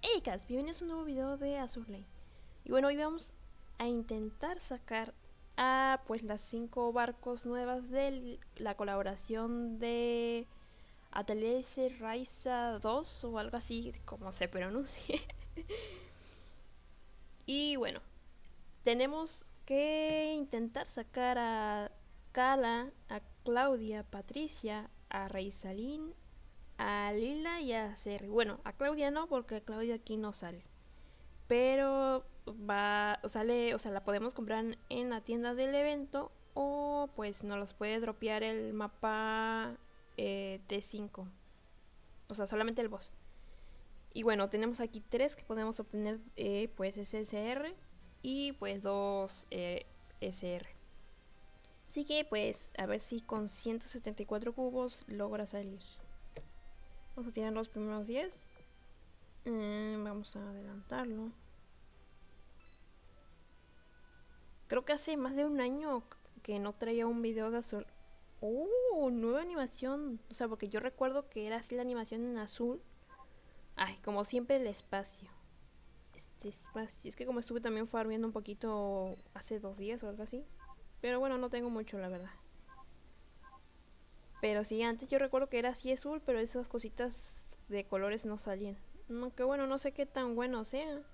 Hey Cas, bienvenidos a un nuevo video de Azur Lane. Y bueno, hoy vamos a intentar sacar a pues las 5 barcos nuevas de la colaboración de Atelier Raiza 2 o algo así como se pronuncie. Y bueno, tenemos que intentar sacar a Kala, a Claudia, Patricia, a Raisalín, a Lila y a Cerry. Bueno, a Claudia no, porque Claudia aquí no sale. Pero va, sale, o sea, la podemos comprar en la tienda del evento o pues nos los puede dropear el mapa T5. O sea, solamente el boss. Y bueno, tenemos aquí 3 que podemos obtener pues SSR y pues 2 SR. Así que pues a ver si con 174 cubos logra salir. Vamos a tirar los primeros 10. Vamos a adelantarlo. Creo que hace más de un año que no traía un video de azul. ¡Oh! Nueva animación. O sea, porque yo recuerdo que era así la animación en azul. Ay, como siempre el espacio. Este espacio. Es que como estuve también farmeando un poquito hace 2 días o algo así. Pero bueno, no tengo mucho, la verdad. Pero sí, antes yo recuerdo que era así azul, pero esas cositas de colores no salían. Aunque bueno, no sé qué tan bueno sea.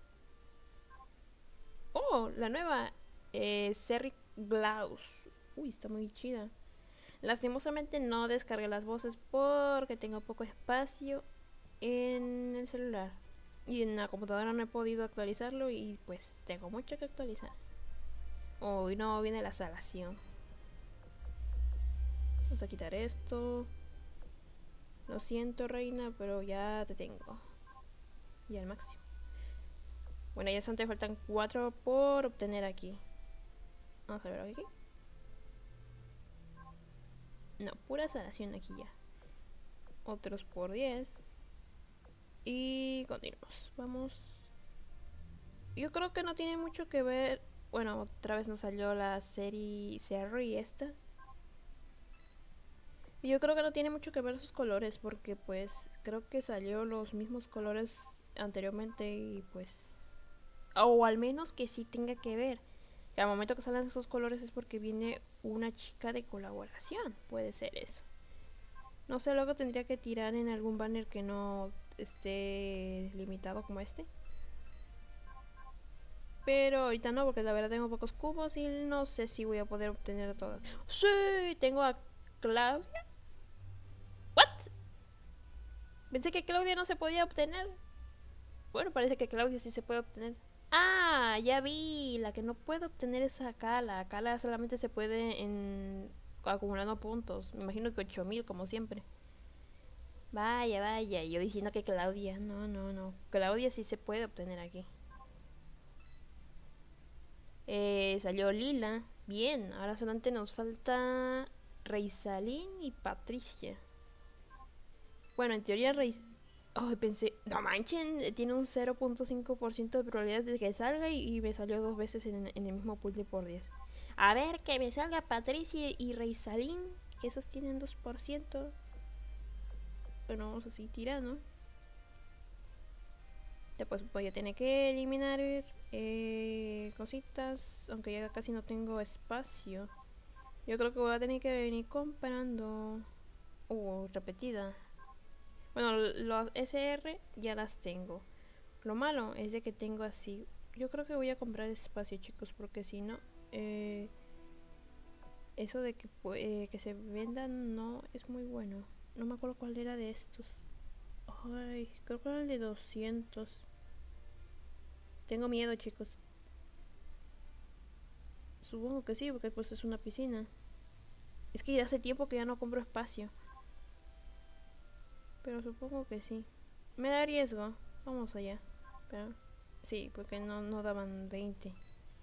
Oh, la nueva. Serry Glaus. Uy, está muy chida. Lastimosamente no descargué las voces porque tengo poco espacio en el celular. Y en la computadora no he podido actualizarlo y pues tengo mucho que actualizar. Hoy no viene la salación. Vamos a quitar esto. Lo siento, reina, pero ya te tengo. Ya al máximo. Bueno, ya son, te faltan 4 por obtener aquí. Vamos a ver aquí. No, pura salación aquí ya. Otros por 10. Y continuamos. Vamos. Yo creo que no tiene mucho que ver. Bueno, otra vez nos salió la serie Serry esta. Y yo creo que no tiene mucho que ver sus colores porque pues creo que salió los mismos colores anteriormente y pues... O al menos que sí tenga que ver. Que al momento que salen esos colores es porque viene una chica de colaboración. Puede ser eso. No sé, luego tendría que tirar en algún banner que no esté limitado como este. Pero ahorita no, porque la verdad tengo pocos cubos y no sé si voy a poder obtener todas. ¡Sí! Tengo a Claudia. ¿What? Pensé que Claudia no se podía obtener. Bueno, parece que Claudia sí se puede obtener. Ah, ya vi. La que no puedo obtener es a Kala. Kala solamente se puede en acumulando puntos. Me imagino que 8000 como siempre. Vaya, vaya. Yo diciendo que Claudia. No, no, no. Claudia sí se puede obtener aquí. Salió Lila. Bien, ahora solamente nos falta Reisalín y Patricia. Bueno, en teoría Oh, pensé, no manchen, tiene un 0.5% de probabilidad de que salga y me salió 2 veces en el mismo pool de por 10. A ver, que me salga Patricia y Reisalín, que esos tienen 2%. Bueno, vamos así tirando. Después voy a tener que eliminar cositas, aunque ya casi no tengo espacio. Yo creo que voy a tener que venir comprando. Repetida. Bueno, los SR ya las tengo. Lo malo es de que tengo así. Yo creo que voy a comprar espacio, chicos, porque si no, eso de que se vendan no es muy bueno. No me acuerdo cuál era de estos. Ay, creo que era el de 200. Tengo miedo, chicos. Supongo que sí, porque pues es una piscina. Es que ya hace tiempo que ya no compro espacio. Pero supongo que sí. Me da riesgo. Vamos allá. Pero sí, porque no daban 20.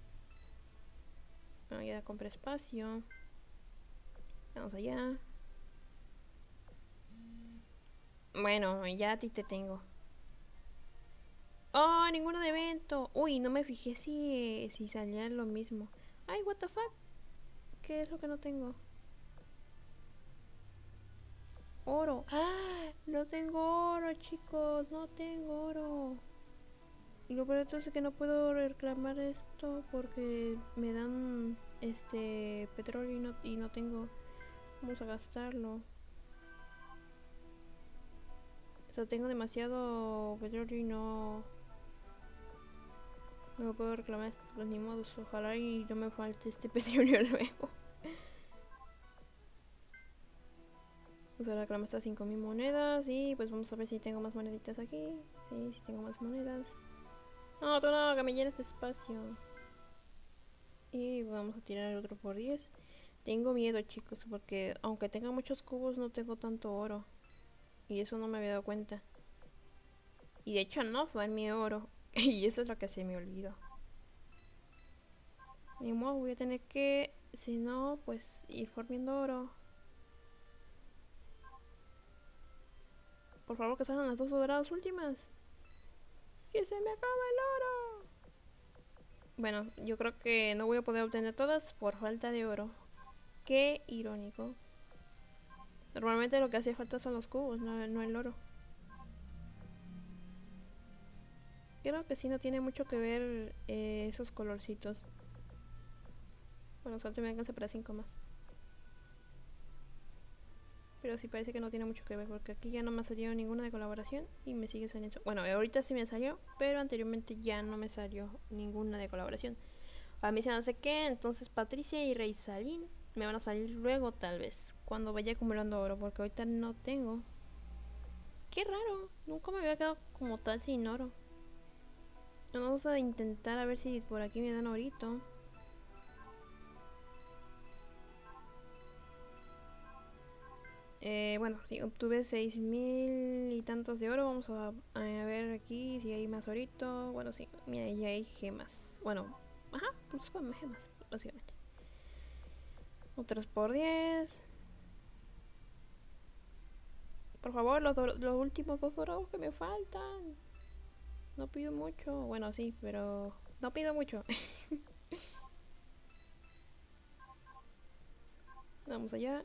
Bueno, ya compré espacio. Vamos allá. Bueno, ya a ti te tengo. Oh, ninguno de evento. Uy, no me fijé si salía lo mismo. Ay, what the fuck. ¿Qué es lo que no tengo? Oro. ¡Ah! No tengo oro, chicos. No tengo oro. lo peor de todo es que no puedo reclamar esto porque me dan petróleo y no tengo. Vamos a gastarlo. O sea, tengo demasiado petróleo y no puedo reclamar esto, pues ni modo. Ojalá y no me falte este petróleo luego. Vamos a reclamar estas 5000 monedas y pues vamos a ver si tengo más moneditas aquí. Sí, sí tengo más monedas. No, tú no, que me llenes de espacio. Y vamos a tirar otro por 10. Tengo miedo, chicos, porque aunque tenga muchos cubos no tengo tanto oro. Y eso no me había dado cuenta. Y de hecho no fue en mi oro. Y eso es lo que se me olvidó. Ni modo, voy a tener que, si no, pues ir farmeando oro. Por favor, que salgan las 2 doradas últimas. ¡Que se me acaba el oro! Bueno, yo creo que no voy a poder obtener todas por falta de oro. Qué irónico. Normalmente lo que hacía falta son los cubos, no el oro. Creo que sí no tiene mucho que ver esos colorcitos. Bueno, suerte me alcanza para 5 más. Pero sí parece que no tiene mucho que ver porque aquí ya no me ha salido ninguna de colaboración y me sigue saliendo. Bueno, ahorita sí me salió, pero anteriormente ya no me salió ninguna de colaboración. A mí se me hace que entonces Patricia y Rey Salín me van a salir luego tal vez, cuando vaya acumulando oro, porque ahorita no tengo. Qué raro, nunca me había quedado como tal sin oro. Vamos a intentar a ver si por aquí me dan orito. Bueno, sí, obtuve 6000 y tantos de oro. Vamos a ver aquí si hay más orito. Bueno, sí, mira, ya hay gemas. Bueno, ajá, pues con gemas, básicamente. Otros por 10. Por favor, los últimos 2 dorados que me faltan. No pido mucho. Bueno, sí, pero no pido mucho. Vamos allá.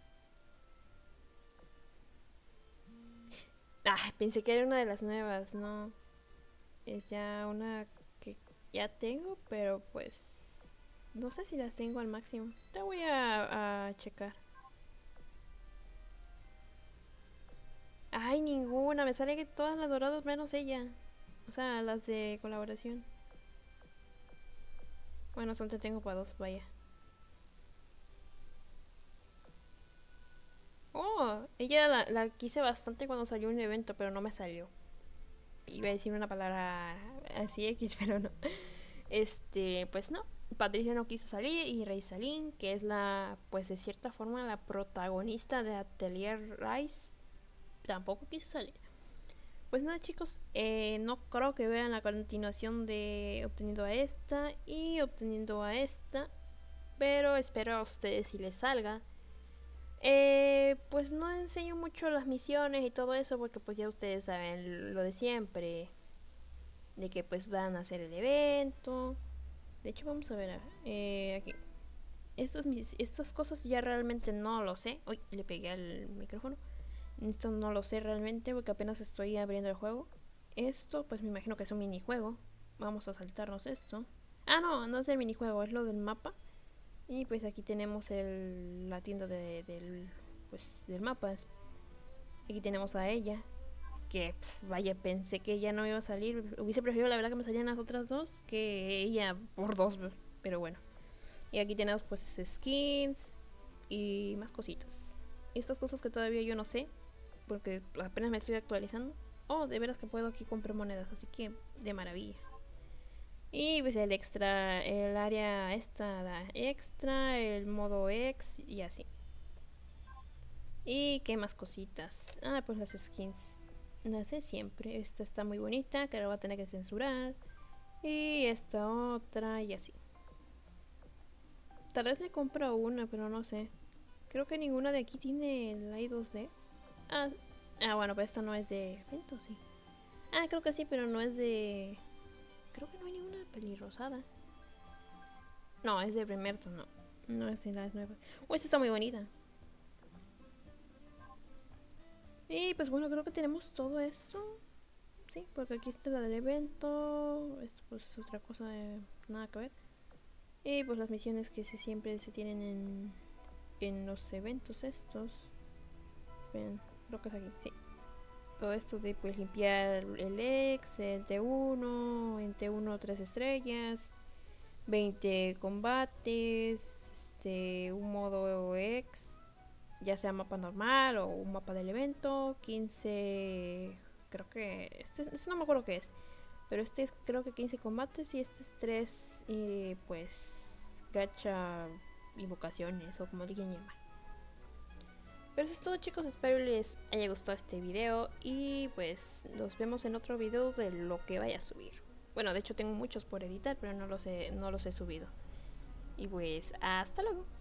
Ah, pensé que era una de las nuevas, no. Es ya una que ya tengo, pero pues no sé si las tengo al máximo. Te voy a checar. Ay, ninguna. Me sale que todas las doradas menos ella. O sea, las de colaboración. Bueno, solo te tengo para 2, vaya. Oh, ella la quise bastante cuando salió un evento, pero no me salió. Iba a decir una palabra así X, pero no. Pues no. Patricia no quiso salir y Rey Salín, que es la, pues de cierta forma la protagonista de Atelier Rise, tampoco quiso salir. Pues nada, chicos, no creo que vean la continuación de obteniendo a esta y obteniendo a esta, pero espero a ustedes si les salga. Pues no enseño mucho las misiones y todo eso porque pues ya ustedes saben lo de siempre, de que pues van a hacer el evento. De hecho vamos a ver aquí. Estas cosas ya realmente no lo sé. Uy, le pegué al micrófono. Esto no lo sé realmente porque apenas estoy abriendo el juego. Esto pues me imagino que es un minijuego. Vamos a saltarnos esto. Ah, no, no es el minijuego, es lo del mapa. Y pues aquí tenemos la tienda del mapa. Aquí tenemos a ella. Que vaya, pensé que ella no iba a salir. Hubiese preferido la verdad que me salieran las otras dos que ella por 2. Pero bueno. Y aquí tenemos pues skins y más cositas. Estas cosas que todavía yo no sé. Porque apenas me estoy actualizando. Oh, de veras que puedo aquí comprar monedas. Así que de maravilla. Y pues el extra, el área esta da extra, el modo X y así. Y qué más cositas. Ah, pues las skins. Las de siempre. Esta está muy bonita, que la voy a tener que censurar. Y esta otra y así. Tal vez me compro una, pero no sé. Creo que ninguna de aquí tiene el i2D. Ah, bueno, pero esta no es de evento, sí. Ah, creo que sí, pero no es de... Creo que no hay ninguna pelirrosada. No, es de primer turno. No es de las nuevas. Oh, esta está muy bonita. Y pues bueno, creo que tenemos todo esto. sí, porque aquí está la del evento. Esto pues es otra cosa de nada que ver. Y pues las misiones que siempre se tienen en los eventos estos. Ven, creo que es aquí, sí. Todo esto de pues limpiar el ex, el T1, en T1 3 estrellas, 20 combates, un modo ex, ya sea mapa normal o un mapa del evento, 15, creo que, este no me acuerdo qué es, pero este es creo que 15 combates y este es 3, pues, gacha invocaciones o como le quieran llamar. Pero eso es todo, chicos, espero les haya gustado este video y pues nos vemos en otro video de lo que vaya a subir. Bueno, de hecho tengo muchos por editar, pero no los he subido. Y pues hasta luego.